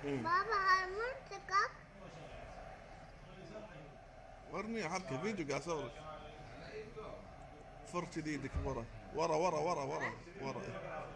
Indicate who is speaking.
Speaker 1: بابا هالمنطقة.
Speaker 2: ورني حركة فيديو قاعد اصورك. فرش ايدك ورا ورا ورا ورا ورا ورا.